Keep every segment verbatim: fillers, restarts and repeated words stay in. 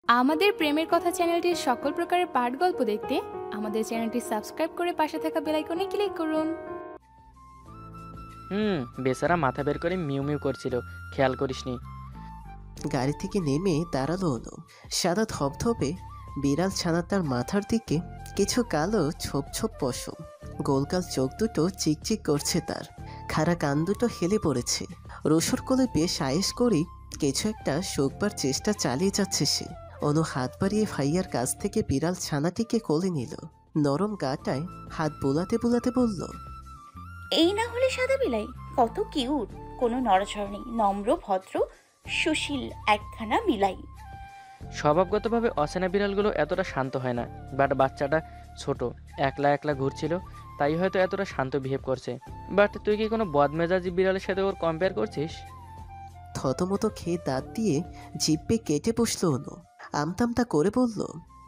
আমাদের প্রেমের কথা চ্যানেলটির সকল প্রকারের পাঠ গল্প দেখতে আমাদের চ্যানেলটি সাবস্ক্রাইব করে পাশে থাকা বেল আইকনে ক্লিক করুন। হুম বেচারা মাথা বের করে মিউ মিউ করছিল, খেয়াল করিসনি? গাড়ি থেকে নেমে দাঁড়ালো অনু। সাদা ধবধবে বিড়াল ছানা তার মাথার দিকে, কিছু কালো ছোপ ছোপ পশম, গোলগাল চোখ দুটো চিকচিক করছে, তার খাড়া কান দুটো হেলে পড়েছে। রসুর কোলে বেশ আয়েস করেই কিছু একটা শোকবার চেষ্টা চালিয়ে যাচ্ছে সে। অনু হাত বাড়িয়ে ভাইয়ার কাছ থেকে বিড়াল ছানাটিকে কোলে নিল। নরম গাটায় হাত বোলাতে বোলাতে বলল, এই না হলে সাদা বিলাই, কত কিউট, কোনো নড়াচড়া নেই, নম্র ভদ্র সুশীল একখানা বিলাই। স্বভাবগতভাবে অচেনা বিড়ালগুলো এতটা শান্ত হয় না, বাট বাচ্চাটা ছোট, একলা একলা ঘুরছিল, তাই হয়তো এতটা শান্ত বিহেভ করছে। বাট তুই কি কোনো বদমেজাজি বিড়ালের সাথে ওর কম্পেয়ার করছিস? থতমতো খেয়ে দাঁত দিয়ে জিভে কেটে বসল অনু। আমতামতা করে বলল,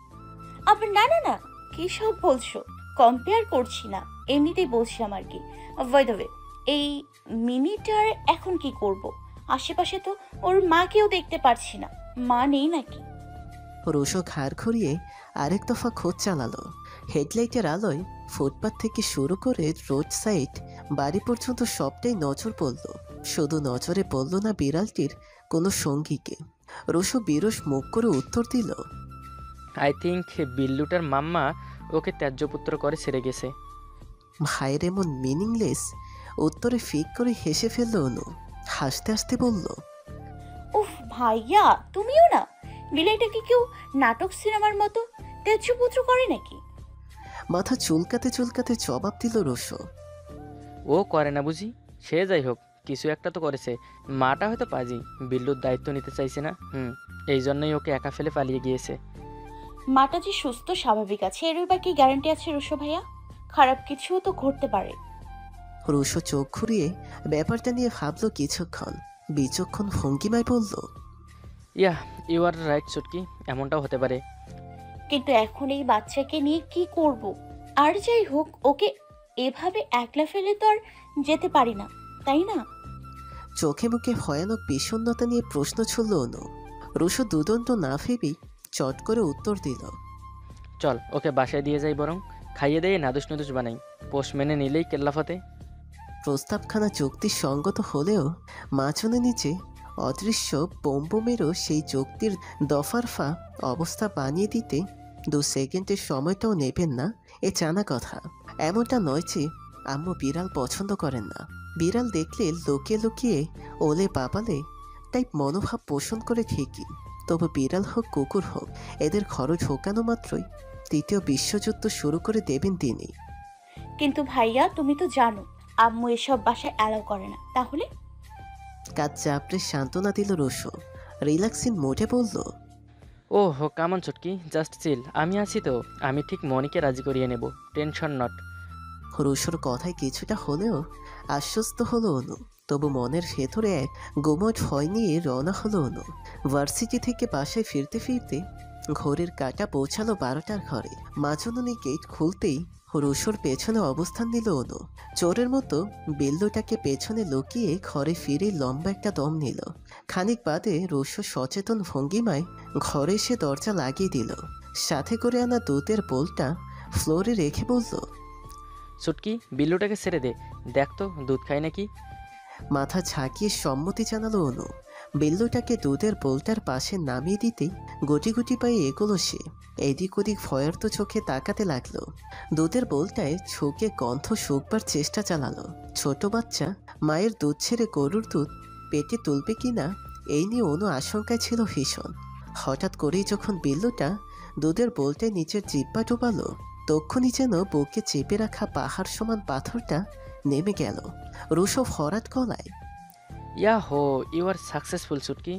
আবার না না না, কি সব বলছো? কম্পেয়ার করছি না, এমনিতেই বলছিলাম আর কি। বাই দ্য ওয়ে, এই মিনিটার এখন কি করব? আশেপাশে তো ওর মাকেও দেখতে পারছি না, মা নেই নাকি? রোশো ঘাড় ঘুরিয়ে আরেক দফা খোঁজ চালালো। হেডলাইটের আলোয় ফুটপাথ থেকে শুরু করে রোড সাইড বাড়ি পর্যন্ত সবটাই নজর পড়ল। শুধু নজরে পড়ল না বিড়ালটির কোনো সঙ্গীকে। রোশো বিরস মুখ করে উত্তর দিল, আই থিঙ্ক বিল্লুটার মাম্মা ওকে ত্যায্যপুত্র করে ছেড়ে গেছে। ভাইয়ের এমন মিনিংলেস উত্তরে ফিক করে হেসে ফেলল অনু। হাসতে হাসতে বলল, উফ ভাইয়া, তুমিও না? বিলাইটাকে কেউ নাটক সিনেমার মতো তেজপুত্র করে নাকি? মাথা চুলকাতে চুলকাতে জবাব দিল রোশো, ও করে না বুঝি? সে যাই হোক, কিছু একটা তো করেছে। মাটা হয়তো পাজি, বিল্লুর দায়িত্ব নিতে চাইছে না। হুম এই জন্যই ওকে একা ফেলে পালিয়ে গিয়েছে। মাটা যে সুস্থ স্বাভাবিক আছে এর বা কি গ্যারান্টি আছে রুশো ভাইয়া? খারাপ কিছুও তো ঘটতে পারে। রোশো চোখ ঘুরিয়ে ব্যাপারটা নিয়ে ভাবল কিছুক্ষণ, বিচক্ষণ ভঙ্গিমায় বলল, ইয়া ইউ আর রাইট চুটকি, এমনটাও হতে পারে। কিন্তু এখন এই বাচ্চাকে নিয়ে কি করব? আর যাই হোক, ওকে এভাবে একলা ফেলে তো আর যেতে পারি না, তাই না? চোখে মুখে ভয়ানক বিষণ্ণতা নিয়ে প্রশ্ন ছুড়ল অনু। রুশো দুদণ্ড না ভেবেই চট করে উত্তর দিল, চল ওকে বাসায় দিয়ে যাই, বরং খাইয়ে দিয়ে নাদুস নুদুস বানাই, পোষ মেনে নিলেই কেল্লাফতে। প্রস্তাবখানা যুক্তির সঙ্গত হলেও মাঝনে নিচে অদৃশ্য বোম্বমেরও সেই যুক্তির দফারফা অবস্থা বানিয়ে দিতে দু সেকেন্ডের সময়টাও নেবেন না, এ জানা কথা। এমনটা নয় যে আম্মু বিড়াল পছন্দ করেন না, বিড়াল দেখলে লুকিয়ে লুকিয়ে ওলে পাপালে তাই মনোভাব পোষণ করে ঠিকই। তবু বিড়াল হোক কুকুর হোক, এদের ঘরে ঢোকানো মাত্রই তৃতীয় বিশ্বযুদ্ধ শুরু করে দেবেন তিনি। কিন্তু ভাইয়া, তুমি তো জানো আম্মু এসব বাসায় অ্যালাউ করে না, তাহলে? কাজ চাপড়ে সান্ত্বনা দিল রোশো। রিল্যাক্সিং মোডে বলল, ও হো কামন চুটকি, জাস্ট চিল, আমি আছি তো। আমি ঠিক মনিকে রাজি করিয়ে নেব, টেনশন নট। রোশোর কথায় কিছুটা হলেও আশ্বস্ত হলো অনু। তবু মনের ভেতরে এক গোমট ভয় নিয়ে রওনা হলো অনু। ভার্সিটি থেকে বাসায় ফিরতে ফিরতে ঘড়ির কাঁটা পৌঁছালো বারোটার ঘরে। মাজননী গেট খুলতেই রোশোর পেছনে অবস্থান নিল অনু। চোরের মতো বিল্লুটাকে পেছনে লুকিয়ে ঘরে ফিরে লম্বা একটা দম নিল। খানিক বাদে রোশো সচেতন ভঙ্গিমায় ঘরে এসে দরজা লাগিয়ে দিল। সাথে করে আনা দুধের বোলটা ফ্লোরে রেখে বলল, চুটকি বিল্লুটাকে ছেড়ে দে, দেখ তো দুধ খায় নাকি। মাথা ঝাঁকিয়ে সম্মতি জানালো অনু। বিল্লুটাকে দুধের বোলটার পাশে নামিয়ে দিতেই গুটি গুটি পায়ে এগোলো সে। এদিক ওদিক ভয়ার্ত চোখে তাকাতে লাগলো। দুধের বোলটায় ঝুঁকে গন্ধ শুকবার চেষ্টা চালালো। ছোট বাচ্চা মায়ের দুধ ছেড়ে গরুর দুধ পেটে তুলবে কিনা এই নিয়ে অনু আশঙ্কায় ছিল ভীষণ। হঠাৎ করেই যখন বিল্লুটা দুধের বোলটায় নিচের জিব্বা ডোবালো, তক্ষুনি যেন বুকে চেপে রাখা পাহাড় সমান পাথরটা নেমে গেল। রুশো ভরাট গলায়, ইয়া হো ইউ আর সাকসেসফুল চুটকি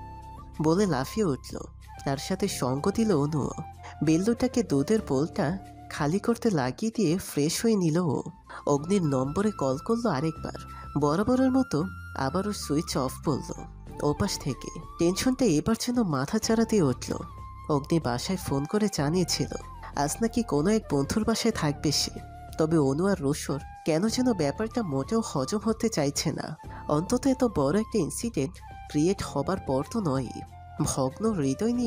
বলে লাফিয়ে উঠল। তার সাথে সঙ্গ দিল অনু। বিল্লুটাকে দুধের বোলটা খালি করতে লাগিয়ে দিয়ে ফ্রেশ হয়ে নিল ও। অগ্নির নম্বরে কল করলো আরেকবার। বরাবরের মতো আবারও সুইচ অফ করল ওপাশ থেকে। টেনশনটা এবার যেন মাথা চাড়া দিয়ে উঠল। অগ্নি বাসায় ফোন করে জানিয়েছিল আজ নাকি কোনো এক বন্ধুর বাসায় থাকবে সে। তবে অনু আর রোশোর কেন যেন ব্যাপারটা মোটেও হজম হতে চাইছে না। অন্তত এত বড় একটা ইনসিডেন্ট ক্রিয়েট হবার পর তো নয়। ভগ্ন হৃদয় নিয়ে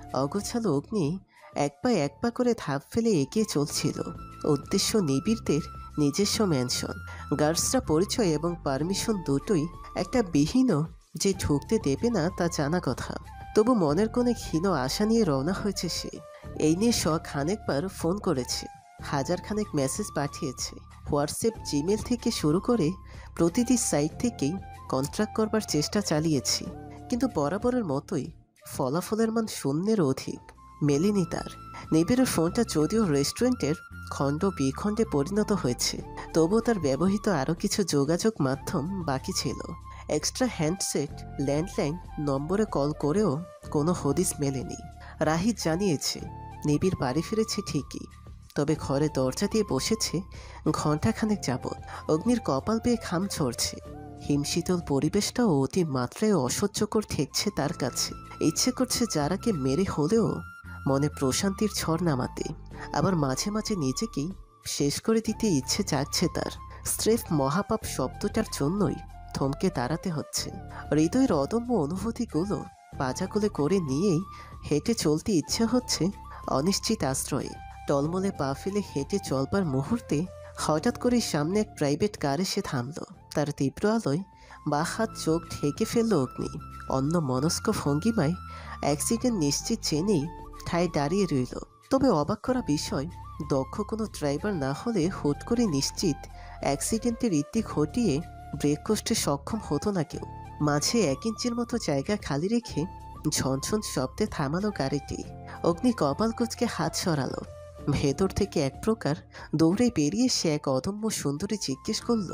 অগোছালো অগ্নি এক পা এক পা করে ধাপ ফেলে এগিয়ে চলছিল। উদ্দেশ্য নিবিড়দের নিজস্ব ম্যানশন। গার্ডসরা পরিচয় এবং পারমিশন দুটোই একটা বিহীনও যে ঢুকতে দেবে না তা জানা কথা। তবু মনের কোণে ক্ষীণ আশা নিয়ে রওনা হয়েছে সে। এই নিয়ে শ খানেকবার ফোন করেছে, হাজার খানেক মেসেজ পাঠিয়েছে। হোয়াটসঅ্যাপ, জিমেল থেকে শুরু করে প্রতিটি সাইট থেকেই কন্ট্রাক্ট করবার চেষ্টা চালিয়েছি, কিন্তু বরাবরের মতোই ফলাফলের মান শূন্যের অধিক মেলেনি তার। নিবিড়ের ফোনটা যদিও রেস্টুরেন্টের খণ্ড বিখণ্ডে পরিণত হয়েছে, তবুও তার ব্যবহৃত আরও কিছু যোগাযোগ মাধ্যম বাকি ছিল। এক্সট্রা হ্যান্ডসেট, ল্যান্ডলাইন নম্বরে কল করেও কোনো হদিস মেলেনি। রাহিত জানিয়েছে নিবিড় বাড়ি ফিরেছে ঠিকই, তবে ঘরে দরজা দিয়ে বসেছে ঘণ্টাখানেক যাবৎ। অগ্নির কপাল পেয়ে খাম ছড়ছে। হিমশীতল পরিবেশটাও অতি মাত্রায় অসহ্যকর ঠেকছে তার কাছে। ইচ্ছে করছে যারাকে মেরে হলেও মনে প্রশান্তির ঝড় নামাতে, আবার মাঝে মাঝে নিজেকেই শেষ করে দিতে ইচ্ছে জাগছে তার। স্রেফ মহাপাপ শব্দটার জন্যই থমকে দাঁড়াতে হচ্ছে। হৃদয়ের অদম্য অনুভূতিগুলো পাজাগুলো করে নিয়েই হেঁটে চলতে ইচ্ছে হচ্ছে অনিশ্চিত আশ্রয়ে। টলমলে পা ফেলে হেঁটে চলবার মুহূর্তে হঠাৎ করে সামনে এক প্রাইভেট কার এসে থামল। তার তীব্র আলোয় বা হাত চোখ ঢেকে ফেলল অগ্নি। অন্য মনস্ক ভঙ্গিমায় অ্যাক্সিডেন্ট নিশ্চিত জেনেই ঠায় দাঁড়িয়ে রইল। তবে অবাক করা বিষয়, দক্ষ কোনো ড্রাইভার না হলে হুট করে নিশ্চিত অ্যাক্সিডেন্টের ইতি ঘটিয়ে ব্রেক কষতে সক্ষম হতো না কেউ। মাঝে এক ইঞ্চির মতো জায়গা খালি রেখে ঝনঝন শব্দে থামালো গাড়িটি। অগ্নি কপাল কুঁচকে হাত সরালো। ভেতর থেকে এক প্রকার দৌড়ে বেরিয়ে সে এক অদম্য সুন্দরী জিজ্ঞেস করল,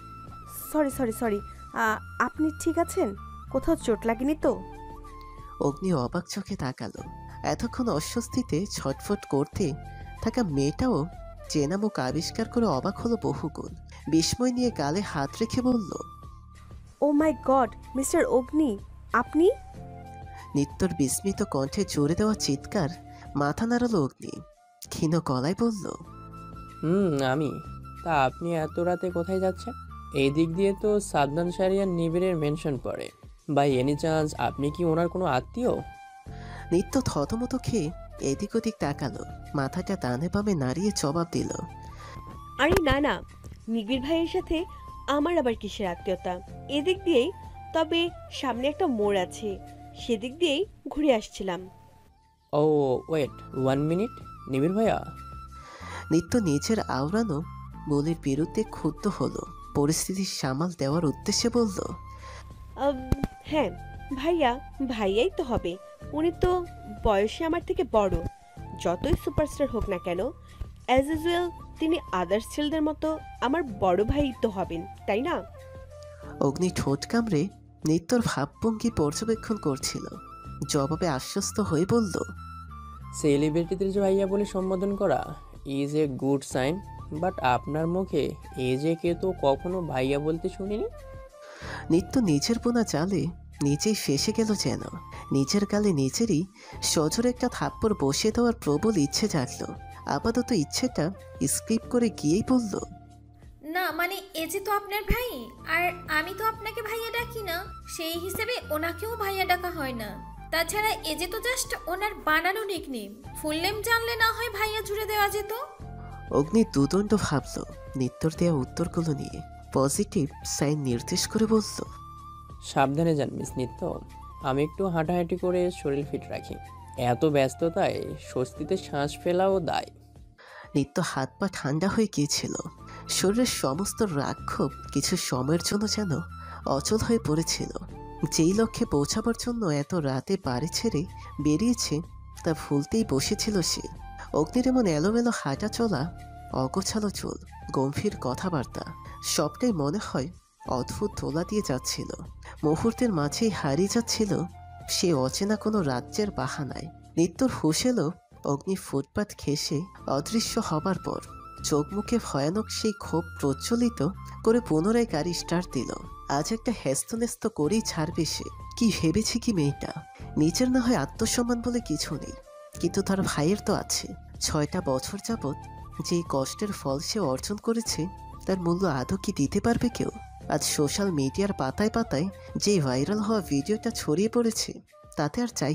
সরি সরি সরি আপনি ঠিক আছেন? কোথাও চোট লাগেনি তো? অগ্নি অবাক চোখে তাকালো। এতক্ষণ অস্বস্তিতে ছটফট করতে থাকা মেয়েটাও চেনা মুখ আবিষ্কার করে অবাক হলো বহুগুণ। বিস্ময় নিয়ে গালে হাত রেখে বলল, ও মাই গড, মিস্টার অগ্নি, আপনি? নিত্যর বিস্মিত কণ্ঠে জোরে দেওয়া চিৎকার মাথা নাড়ালো অগ্নি। ক্ষীণ গলায় বলল, হুম আমি। তা আপনি এত রাতে কোথায় যাচ্ছেন? এই দিক দিয়ে তো সাদনান শারিয়ার নিবিড়ের মেনশন পড়ে। বাই এনি চান্স আপনি কি ওনার কোনো আত্মীয়? নিত্য থতমত খেয়ে এদিক ওদিক তাকালো। মাথাটা ডানে বামে নাড়িয়ে জবাব দিল, আরে না না, নিবিড় ভাইয়ের সাথে আমার আবার কিসের আত্মীয়তা? এদিক দিয়েই, তবে সামনে একটা মোড় আছে, সেদিক দিয়েই ঘুরে আসছিলাম। ও ওয়েট ওয়ান মিনিট, নিবিড় ভাইয়া? নিত্য নিজের আওড়ানো বলির বিরুদ্ধে ক্ষুব্ধ হলো। পরিস্থিতি সামাল দেওয়ার উদ্দেশ্যে বলল, আম, হ্যাঁ ভাইয়া, ভাইয়াই তো হবে। উনি তো বয়সে আমার থেকে বড়। যতই সুপারস্টার হোক না কেন, অ্যাজ ইউজুয়াল তিনি আদার্স ছেলেদের মতো আমার বড় ভাই তো হবেন, তাই না? অগ্নি ঠোঁট কামড়ে নিত্যর ভাবভঙ্গি পর্যবেক্ষণ করছিল। জবাবে আশ্বস্ত হয়ে বলল, সেলিব্রিটিদের যে ভাইয়া বলে সম্বোধন করা is a good sign, but আপনার মুখে এ যে কে তো কখনো ভাইয়া বলতে শুনিনি। নিত্য নিজের বোনা জালে নিজেই ফেসে গেল যেন। নিজের গালে নিজেরই সজোর একটা থাপ্পড় বসিয়ে দেওয়ার প্রবল ইচ্ছে জাগল। আপাতত ইচ্ছেটা স্কিপ করে গিয়েই বলল, না মানে এ যে তো আপনার ভাই, আর আমি তো আপনাকে ভাইয়া ডাকি না, সেই হিসেবে ওনাকেও ভাইয়া ডাকা হয় না। তাছাড়া এ যে তো জাস্ট ওনার বানানো নিকনেম, ফুল নেম জানলে না হয় ভাইয়া জুড়ে দেওয়া যেত। অগ্নি দুদণ্ড ভাবল নিত্যর দেওয়া উত্তরগুলো নিয়ে। পজিটিভ সাইন নির্দেশ করে বলল, সাবধানে যান মিস নিত্য, আমি একটু হাঁটাহাঁটি করে শরীর ফিট রাখি। এত ব্যস্ততায় স্বস্তিতে শ্বাস ফেলাও দায়। নিত্য হাত পা ঠান্ডা হয়ে গিয়েছিল। শরীরের সমস্ত রাক্ষোভ কিছু সময়ের জন্য যেন অচল হয়ে পড়েছিল। যেই লক্ষ্যে পৌঁছাবার জন্য এত রাতে বাড়ি ছেড়ে বেরিয়েছে তা ভুলতেই বসেছিল সে। অগ্নির এমন এলোমেলো হাঁটা চলা, অগোছালো চুল, গম্ভীর কথাবার্তা, সবটাই মনে হয় অদ্ভুত দোলা দিয়ে যাচ্ছিল। মুহূর্তের মাঝেই হারিয়ে যাচ্ছিল সে অচেনা কোনো রাজ্যের বাহানায়। নিত্যর হুঁশ এলো অগ্নি ফুটপাত ঘেঁষে অদৃশ্য হবার পর। চোখ মুখে ভয়ানক সেই ক্ষোভ প্রজ্বলিত করে পুনরায় গাড়ি স্টার্ট দিল। আজ একটা হেস্তনেস্ত করেই ছাড়বে সে। কি ভেবেছে কি মেয়েটা? নিজের না হয় আত্মসম্মান বলে কিছু নেই, কিন্তু তার ভাইয়ের তো আছে। ছয়টা বছর যাবৎ যেই কষ্টের ফল সে অর্জন করেছে তার মূল্য আদৌ কি দিতে পারবে কেউ? আজ সোশ্যাল মিডিয়ার পাতায় পাতায় যে ভাইরাল হওয়া ভিডিওটা ছড়িয়ে পড়েছে তাতে আর যাই হোক,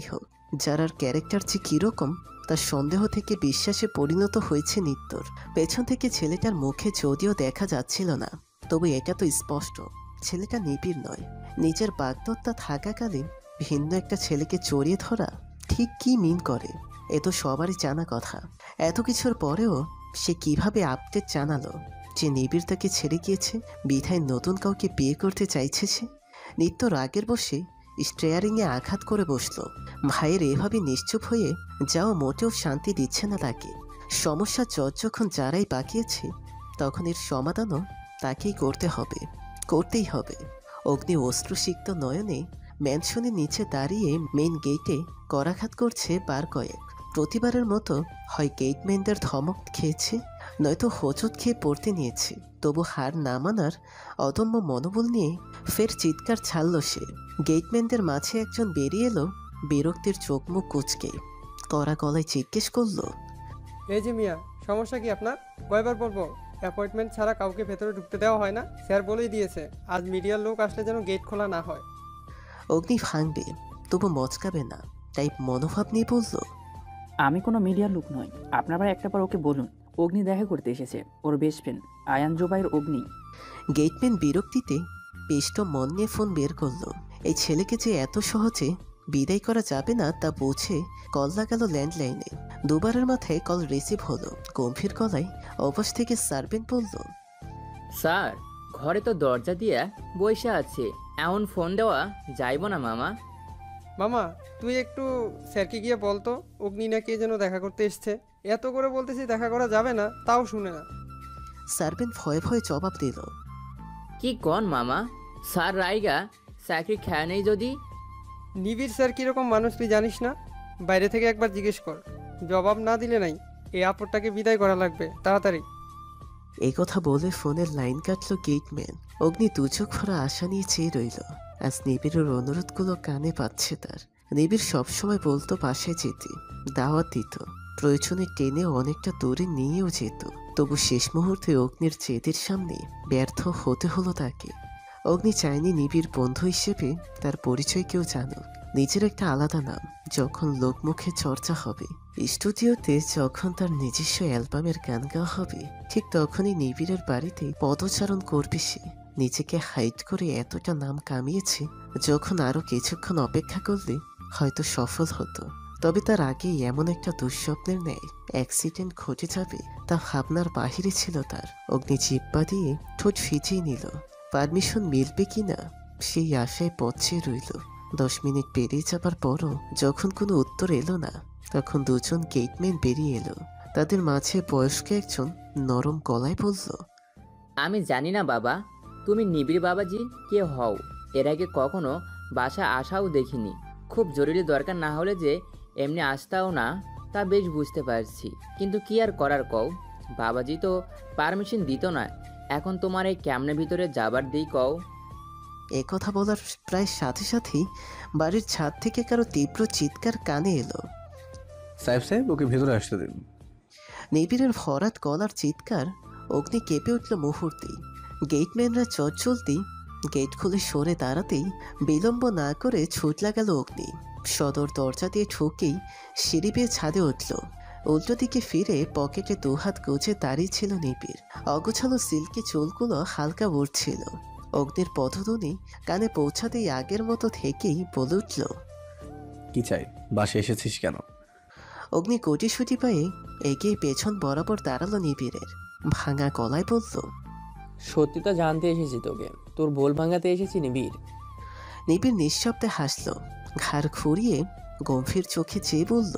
যারার ক্যারেক্টার যে কীরকম তার সন্দেহ থেকে বিশ্বাসে পরিণত হয়েছে নিত্যর। পেছন থেকে ছেলেটার মুখে যদিও দেখা যাচ্ছিল না, তবে এটা তো স্পষ্ট ছেলেটা নিবিড় নয়। নিজের বাগদত্তা থাকাকালীন ভিন্ন একটা ছেলেকে জড়িয়ে ধরা ঠিক কি মিন করে এ তো সবারই জানা কথা। এত কিছুর পরেও সে কিভাবে আপডেট জানালো যে নিবিড় তাকে ছেড়ে গিয়েছে, বিধায় নতুন কাউকে বিয়ে করতে চাইছে সে? নিত্য রাগের বসে স্টেয়ারিংয়ে আঘাত করে বসলো। ভাইয়ের এভাবে নিশ্চুপ হয়ে যাও মোটেও শান্তি দিচ্ছে না তাকে। সমস্যা জট যখন যারাই পাকিয়েছে তখন এর সমাধানও তাকেই করতে হবে, করতেই হবে। অগ্নি অশ্রুসিক্ত নয়নে ম্যানশনের নিচে দাঁড়িয়ে মেন গেটে করাঘাত করছে বার কয়েক। প্রতিবারের মতো হয় গেটম্যানদের ধমক খেয়েছে, নয়তো হোঁচট খেয়ে পড়তে নিয়েছে। তবু হার না মানার অদম্য মনোবল নিয়ে ফের চিৎকার ছাড়ল সে। গেটম্যানদের মাঝে একজন বেরিয়ে এলো বিরক্তির চোখ মুখ কুচকে, কড়া গলায় জিজ্ঞেস করলো, এই যে মিয়া, সমস্যা কি আপনার? কয়বার বলবো অ্যাপয়েন্টমেন্ট ছাড়া কাউকে ভেতরে ঢুকতে দেওয়া হয় না? স্যার বলেই দিয়েছে আজ মিডিয়ার লোক আসলে যেন গেট খোলা না হয়। অগ্নি ভাঙবে তবু মচকাবে না, তাই মনোভাব নিয়ে বলল, আমি কোনো মিডিয়ার লোক নই। আপনারা একটা বার ওকে বলুন অগ্নি দেখা করতে এসেছে, ওর best friend Ayan Jubair Agni. Gateman বিরক্তিতে পেষ্ট মন নিয়ে ফোন বের করলো। এই ছেলেকে যে এত সহজে বিদায় করা যাবে না তা বুঝে কল লাগালো ল্যান্ডলাইনে। দুবারের মাথায় কল রিসিভ হলো। গম্ভীর গলায় অবশ থেকে সার্ভেন্ট বলল, স্যার ঘরে তো দরজা দিয়া বইসা আছে, এমন ফোন দেওয়া যাইব না মামা। মামা তুই একটু স্যারকে গিয়ে বলতো অগ্নি না কে যেন দেখা করতে এসছে। এত করে বলতেছি দেখা করা যাবে না, তাও শুনে না। সার্ভেন্ট ভয়ে ভয়ে জবাব দিল, কি কন মামা, স্যার রাইগা চাকরি খেয়া নেই যদি? নিবিড় স্যার কীরকম মানুষ তুই জানিস না? বাইরে থেকে একবার জিজ্ঞেস কর, জবাব না দিলে নাই। এই আপরটাকে বিদায় করা লাগবে তাড়াতাড়ি। এই কথা বলে ফোনের লাইন কাটলো গেটম্যান। অগ্নি দুচোখ ভরা আশা নিয়ে চেয়ে রইল। আজ নিবিড়ের অনুরোধগুলো কানে পাচ্ছে তার। নিবিড় সবসময় বলতো পাশে যেতে, দাওয়াত দিত, প্রয়োজনে টেনে অনেকটা দূরে নিয়েও যেত। তবু শেষ মুহূর্তে অগ্নির জেদের সামনে ব্যর্থ হতে হলো তাকে। অগ্নি চায়নি নিবিড় বন্ধু হিসেবে তার পরিচয় কেউ জানুক। নিজের একটা আলাদা নাম যখন লোকমুখে চর্চা হবে, স্টুডিওতে যখন তার নিজস্ব অ্যালবামের গান গাওয়া হবে, ঠিক তখনই নিবিড়ের বাড়িতে পদচারণ করবে সে। নিজেকে হাইড করে এতটা নাম কামিয়েছে যখন আরো কিছুক্ষণ অপেক্ষা করলে হয়তো সফল হতো। তবে তার আগেই এমন একটা দুঃস্বপ্নের ন্যায় অ্যাক্সিডেন্ট ঘটে যাবে তা ভাবনার বাহিরে ছিল তার। অগ্নি জিব্বা দিয়ে ঠোঁট ফিজিয়ে নিল। পারমিশন মিলবে কিনা সেই আশায় পথে রইল। দশ মিনিট পেরিয়ে যাবার পরও যখন কোনো উত্তর এলো না, তখন দুজন গেটম্যান বেরিয়ে এলো। তাদের মাঝে বয়স্ক একজন নরম গলায় বলল, আমি জানি না বাবা তুমি নিবিড় বাবাজি কে হও, এর আগে কখনো বাসা আসাও দেখিনি। খুব জরুরি দরকার না হলে যে এমনি আসতাও না তা বেশ বুঝতে পারছি, কিন্তু কি আর করার কও, বাবাজি তো পারমিশন দিত না। এখন তোমার এই ক্যামনের ভিতরে যাবার দিই কও। এ কথা বলার প্রায় সাথে সাথেই বাড়ির ছাদ থেকে কারো তীব্র চিৎকার কানে এলো, সাহেব সাহেব ওকে ভেতরে আসতে দিন। নিবিড়ের ভরাট গলার চিৎকার অগ্নি কেঁপে উঠল মুহূর্তেই। গেটম্যানরা চট চলতেই গেট খুলে সরে দাঁড়াতেই বিলম্ব না করে ছুটলা গেল অগ্নি। সদর দরজা দিয়ে ঠুকেই সিঁড়ি বেয়ে ছাদে উঠল। উল্টো দিকে ফিরে পকেটে দুহাত গুজে দাঁড়িয়ে ছিল নিবিড়। অগোছালো সিল্কি চুলগুলো হালকা উঠছিল। অগ্নির পদধ্বনি কানে পৌঁছাতেই আগের মতো থেকেই বলে উঠল, কি চাই, বাসে এসেছিস কেন? অগ্নি কোটিশুটি পায়ে এগিয়ে পেছন বরাবর দাঁড়ালো নিবিড়ের। ভাঙা গলায় বলল, সত্যিটা জানতে এসেছি তোকে, তোর বোল ভাঙাতে এসেছি নিবিড়। নিবিড় নিঃশব্দে হাসল, ঘাড় ঘুরিয়ে গম্ভীর চোখে চেয়ে বলল,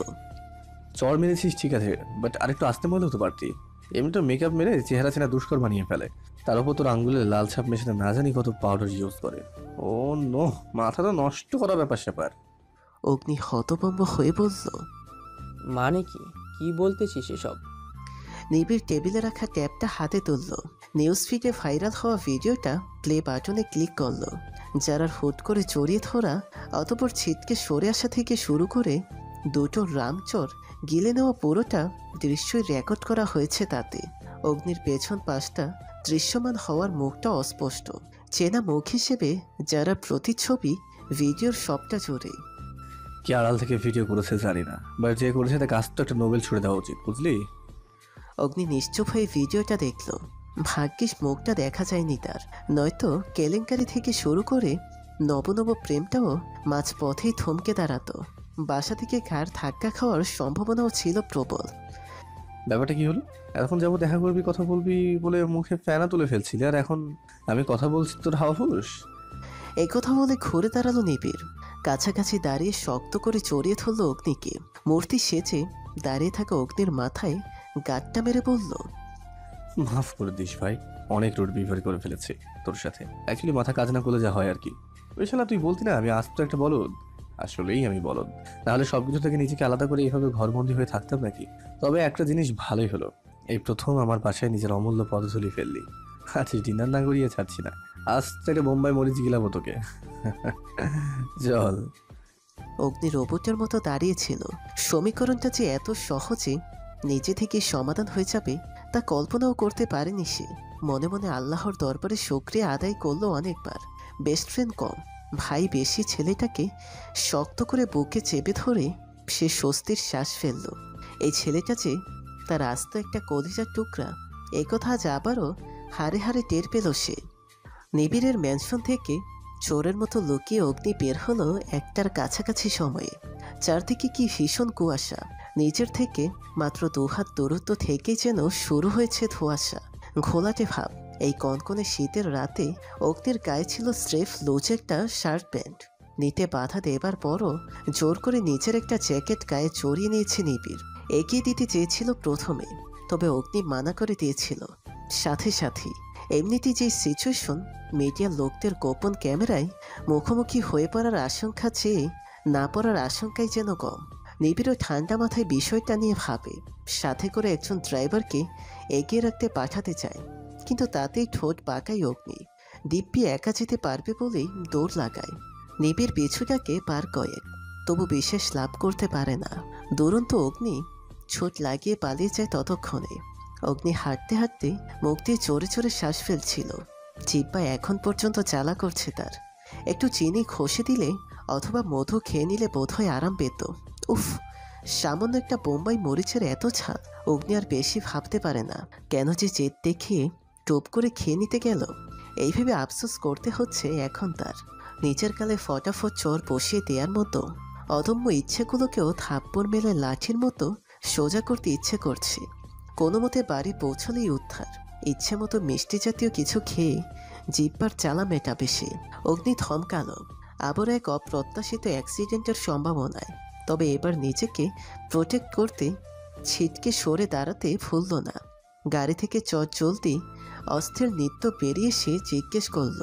চর মেরেছিস ঠিক আছে, বাট আরেকটু আসতে বললেও তো পারতি। এমনি তো মেকআপ মেরে চেহারা চেনা দুষ্কর বানিয়ে ফেলে, তার উপর তোর আঙ্গুলে লাল ছাপ মেশাতে না জানি কত পাউডার ইউজ করে। ও নো, মাথাটা নষ্ট করা ব্যাপার স্যাপার। অগ্নি হতভম্ব হয়ে বলল, মানে কি কি বলতেছিস এসব? নিবিড় টেবিলে রাখা ট্যাবটা হাতে তুলল। নিউজ ফিডে ভাইরাল হওয়া ভিডিওটা প্লে বাটনে ক্লিক করলো। যারা হুট করে জড়িয়ে ধরা, অতপর ছিটকে সরে আসা থেকে শুরু করে দুটো রামচর গিলে নেওয়া পুরোটা দৃশ্যই রেকর্ড করা হয়েছে তাতে। অগ্নির পেছন পাশটা দৃশ্যমান হওয়ার মুখটা অস্পষ্ট, চেনা মুখ হিসেবে যারা প্রতিচ্ছবি ভিডিওর সবটা জুড়ে। কি আড়াল থেকে ভিডিও করেছে জানি না, বাট যে করেছে তাকে আজ তো একটা নোবেল ছুড়ে দেওয়া উচিত, বুঝলি? অগ্নি নিশ্চুপ হয়ে ভিডিওটা দেখল। ভাগ্যিস মুখটা দেখা যায়নি তার, নয়তো কেলেঙ্কারি থেকে শুরু করে নবনব প্রেমটাও মাঝপথেই থমকে দাঁড়াতো। বাসা থেকে ঘাড় ধাক্কা খাওয়ার সম্ভাবনাও ছিল প্রবল। ব্যাপারটা কি হলো? এখন যাবো দেখা করবি, কথা বলবি বলে মুখে ফেনা তুলে ফেলছিলি, আর এখন আমি কথা বলছি তোর হাউস? এই কথা বলে ঘুরে দাঁড়ালো নিবিড়। কাছাকাছি দাঁড়িয়ে শক্ত করে জড়িয়ে ধরল অগ্নিকে। মূর্তি সেজে দাঁড়িয়ে থাকা অগ্নির মাথায় গাঁটটা মেরে বলল, মাফ করে দিস ভাই, অনেক রোড বিভার করে ফেলেছি তোর সাথে। অ্যাকচুয়ালি মাথা কাজ না করলে যা হয় আর কি। ওই শালা তুই বলতি না আমি আজ তো একটা বলদ, আসলেই আমি বলদ। নাহলে সবকিছু থেকে নিজেকে আলাদা করে এইভাবে ঘরবন্দি হয়ে থাকতাম নাকি? তবে একটা জিনিস ভালোই হলো, এই প্রথম আমার বাসায় নিজের অমূল্য পদধূলি ফেললি। আজ ডিনার না করিয়ে ছাড়ছি না, আজ থেকে বোম্বাই মরিচ গিলাবো তোকে। চল। অগ্নি রোবটের মতো দাঁড়িয়েছিল। সমীকরণটা যে এত সহজে নিজে থেকে সমাধান হয়ে যাবে তা কল্পনাও করতে পারেনি সে। মনে মনে আল্লাহর দরবারে শুকরিয়া আদায় করলো অনেকবার। বেস্ট ফ্রেন্ড কম, ভাই বেশি ছেলেটাকে শক্ত করে বুকে চেপে ধরে সে স্বস্তির শ্বাস ফেলল। এই ছেলেটা যে তার আস্ত একটা কলিজার টুকরা, এই কথা আজ আবারও হারে হারে টের পেল সে। নিবিড়ের ম্যানশন থেকে চোরের মতো লুকিয়ে অগ্নি বের হলো একটার কাছাকাছি সময়ে। চারদিকে কি ভীষণ কুয়াশা। নিজের থেকে মাত্র দুহাত দূরত্ব থেকেই যেন শুরু হয়েছে ধোঁয়াশা, ঘোলাটে ভাব। এই কনকনে শীতের রাতে অগ্নির গায়ে ছিল স্রেফ লুজ একটা শার্ট প্যান্ট। নিতে বাধা দেবার পরও জোর করে নিজের একটা জ্যাকেট গায়ে জড়িয়ে নিয়েছে নিবিড়। এগিয়ে দিতে চেয়েছিল প্রথমে, তবে অগ্নি মানা করে দিয়েছিল। সাথে সাথেই এমনিতেই যে সিচুয়েশন, মিডিয়ার লোকদের গোপন ক্যামেরায় মুখোমুখি হয়ে পড়ার আশঙ্কা চেয়ে না পড়ার আশঙ্কাই যেন কম। নিবিড়ও ঠান্ডা মাথায় বিষয়টা নিয়ে ভাবে, সাথে করে একজন ড্রাইভারকে এগিয়ে রাখতে পাঠাতে চায়, কিন্তু তাতেই ঠোঁট পাকায় অগ্নি। দিব্যি একা যেতে পারবে বলেই দৌড় লাগায়। নিবিড় পিছুটাকে পার কয়েক, তবু বিশেষ লাভ করতে পারে না। দুরন্ত অগ্নি ছোট লাগিয়ে পালিয়ে যায় ততক্ষণে। অগ্নি হাঁটতে হাঁটতে মুখ দিয়ে চোরে চোরে শ্বাস ফেলছিল। জিহ্বা এখন পর্যন্ত জ্বালা করছে তার। একটু চিনি ঘষে দিলে অথবা মধু খেয়ে নিলে বোধহয় আরাম পেত। উফ, সামান্য একটা বোম্বাই মরিচের এত ঝাল। অগ্নি আর বেশি ভাবতে পারে না কেন যে জেদ দেখিয়ে টোপ করে খেয়ে নিতে গেল। এই ভেবে আফসোস করতে হচ্ছে এখন তার। নিজের গালে ফটাফট চোর বসিয়ে দেওয়ার মতো অদম্য ইচ্ছেগুলোকেও থাপ্পড় মেলে লাঠির মতো সোজা করতে ইচ্ছে করছে। কোনো মতে বাড়ি পৌঁছলেই উদ্ধার। ইচ্ছে মতো মিষ্টি জাতীয় কিছু খেয়ে জিহ্বার জ্বালা মেটাবে সে। অগ্নি থমকালো আবার এক অপ্রত্যাশিত অ্যাক্সিডেন্টের সম্ভাবনায়। তবে এবার নিজেকে প্রোটেক্ট করতে ছিটকে সরে দাঁড়াতে ভুলল না। গাড়ি থেকে চট জলদি অস্থির নৃত্য বেরিয়ে সে জিজ্ঞেস করল,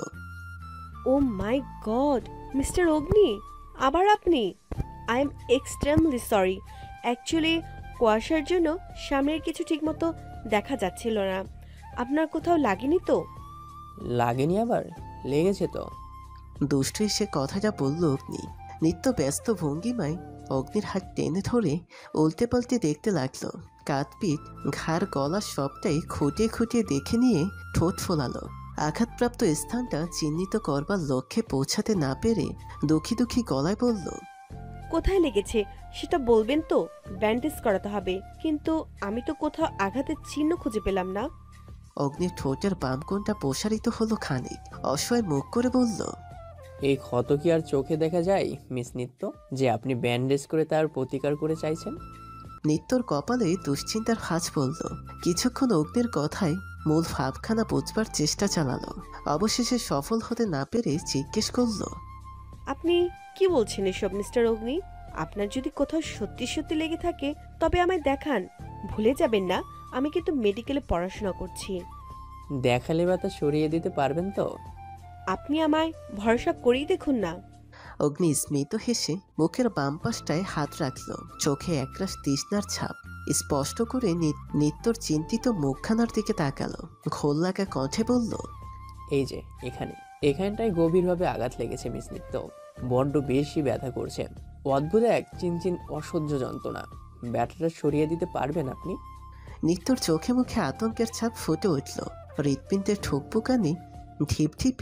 ও মাই গড, মিস্টার অগ্নি, আবার আপনি? I am extremely sorry. Actually কুয়াশার জন্য সামনের কিছু ঠিকমতো দেখা যাচ্ছিল না। আপনার কোথাও লাগেনি তো? লাগেনি, আবার লেগেছে তো। দুষ্টু সে কথাটা বলল অগ্নি। নিত্য ব্যস্ত ভঙ্গিমায় অগ্নির হাত টেনে ধরে উল্টে পাল্টে দেখতে লাগলো। কাঁধপিঠ, ঘাড়, গলা সবটাই খুঁটিয়ে খুঁটিয়ে দেখে নিয়ে ঠোঁট ফোলালো। আঘাতপ্রাপ্ত স্থানটা চিহ্নিত করবার লক্ষ্যে পৌঁছাতে না পেরে দুঃখী দুঃখী গলায় বলল, কোথায় লেগেছে সেটা বলবেন তো? ব্যান্ডেজ করাতে হবে, কিন্তু আমি তো কোথাও আঘাতের চিহ্ন খুঁজে পেলাম না। অগ্নির ঠোঁটের বাম কোণটা প্রসারিত হলো খানিক, অসহায় মুখ করে বলল, এই ক্ষত কি আর চোখে দেখা যায় মিস নিত্য, যে আপনি ব্যান্ডেজ করে তার প্রতিকার করে চাইছেন? নিত্যর কপালে দুশ্চিন্তার ভাঁজ পড়ল। কিছুক্ষণ অগ্নির কথায় মূল ভাবখানা বুঝবার চেষ্টা চালালো। অবশেষে সফল হতে না পেরে জিজ্ঞেস করল, আপনি কি বলছেন এসব মিস্টার অগ্নি? আপনার যদি কোথাও সত্যি সত্যি লেগে থাকে তবে আমায় দেখান। ভুলে যাবেন না আমি কিন্তু মেডিকেলে পড়াশোনা করছি। দেখালে ব্যথা সরিয়ে দিতে পারবেন তো? আপনি আমায় ভরসা করেই দেখুন না। অগ্নি স্মিত হেসে মুখের বাম পাশটায় হাত রাখল। চোখে একরাশ তৃষ্ণার ছাপ। স্পষ্ট করে নিত্যর চিন্তিত মুখখানার দিকে তাকালো। ঘোল লাগা কণ্ঠে বলল, এই যে এখানে, এখানটায় গভীরভাবে আঘাত লেগেছে মিস নিত্য। বড্ড বেশি ব্যথা করছে। অদ্ভুত এক চিনচিন অসহ্য যন্ত্রণা। ব্যথাটা সরিয়ে দিতে পারবেন আপনি? নিত্যর চোখে মুখে আতঙ্কের ছাপ ফুটে উঠল। হৃৎপিণ্ডের ঠুকপুকানি ঢিপ ঢিপে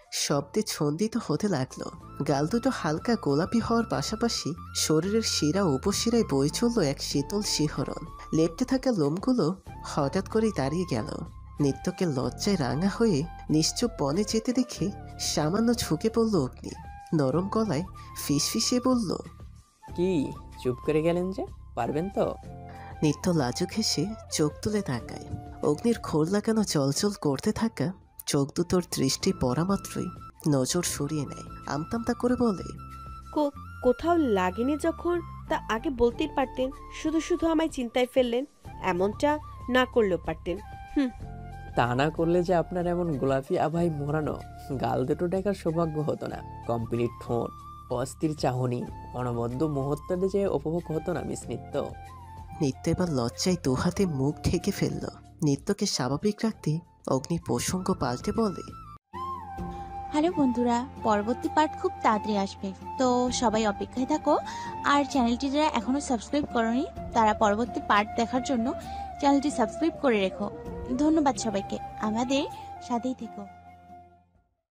শব্দে ছন্দিত হতে লাগলো। গাল দুটো হালকা গোলাপি হওয়ার পাশাপাশি শরীরের শিরা উপশিরায় বয়ে চলল এক শীতল শিহরণ। লেপ্টে থাকা লোমগুলো হঠাৎ করেই দাঁড়িয়ে গেল। নিত্যকে লজ্জায় রাঙা হয়ে নিশ্চুপ বনে যেতে দেখে সামান্য ঝুঁকে পড়ল অগ্নি। নরম গলায় ফিসফিসিয়ে বলল, কি চুপ করে গেলেন যে? পারবেন তো? নিত্য লাজুক হেসে চোখ তুলে তাকায়। অগ্নির খোল লাগানো চলচল করতে থাকা চোখ দুটোর দৃষ্টি পড়া মাত্রই নজর সরিয়ে নেয়। আমতামতা করে বলে, কো- কোথাও লাগেনি যখন তা আগে বলতেই পারতেন। শুধু শুধু আমায় চিন্তায় ফেললেন। এমনটা না করলেও পারতেন। হুম তা না করলে যে আপনার এমন গোলাপি আভায় মোড়ানো গাল দুটো দেখার সৌভাগ্য হতো না। কমপ্লিট ঠোঁট, অস্থির চাহনি, অনবদ্য মুহূর্তটা যে উপভোগ হতো না মিস নিত্য। নিত্য এবার লজ্জায় দুহাতে মুখ ঢেকে ফেলল। নিত্যকে স্বাভাবিক রাখতে অগ্নি প্রসঙ্গ পাল্টে বলে, হ্যালো বন্ধুরা, পরবর্তী পার্ট খুব তাড়াতাড়ি আসবে, তো সবাই অপেক্ষায় থাকো। আর চ্যানেলটি যারা এখনো সাবস্ক্রাইব করোনি তারা পরবর্তী পার্ট দেখার জন্য চ্যানেলটি সাবস্ক্রাইব করে রেখো। ধন্যবাদ সবাইকে, আমাদের সাথেই থেকো।